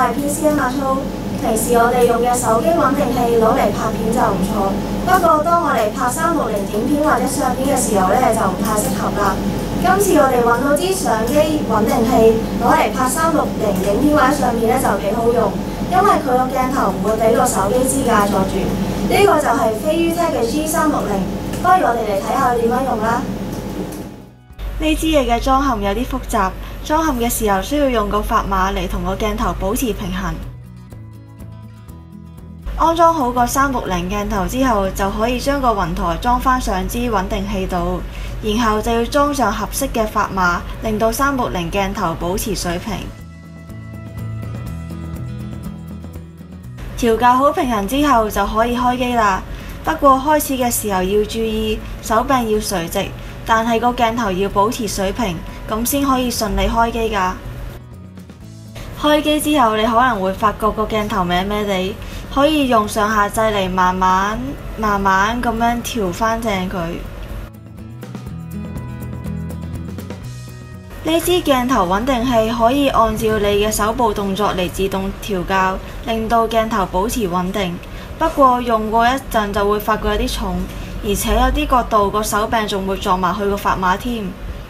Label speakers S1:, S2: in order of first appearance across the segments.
S1: 係 PCM 阿粗。平時我哋用嘅手機穩定器攞嚟拍片就唔錯，不過當我哋拍360影片或者相片嘅時候呢，就唔太適合啦。今次我哋揾到支相機穩定器攞嚟拍360影片或者相片呢，就幾好用，因為佢個鏡頭唔會俾個手機支架坐住。呢個就係飛魚 Tech 嘅 G360，不如我哋嚟睇下佢點樣用啦。
S2: 呢支嘢嘅裝嵌有啲複雜，裝嵌嘅時候需要用個砝碼嚟同個鏡頭保持平衡。安裝好個360鏡頭之後，就可以將個雲台裝返上支穩定器度，然後就要裝上合適嘅砝碼，令到360鏡頭保持水平。調校好平衡之後就可以開機啦。不過開始嘅時候要注意手柄要垂直，但係個鏡頭要保持水平，咁先可以順利開機㗎。開機之後，你可能會發覺個鏡頭歪歪地。可以用上下掣嚟慢慢咁樣調返正佢。呢支鏡頭穩定器可以按照你嘅手部動作嚟自動調校，令到鏡頭保持穩定。不過用過一陣就會發覺有啲重，而且有啲角度個手柄仲會撞埋去個砝碼添。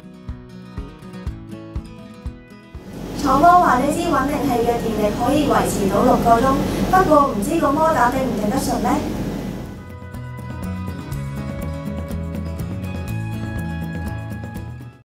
S1: 廠方話呢支穩定器嘅電力可以維持到6個鐘，不過唔知個摩打頂唔頂得順呢？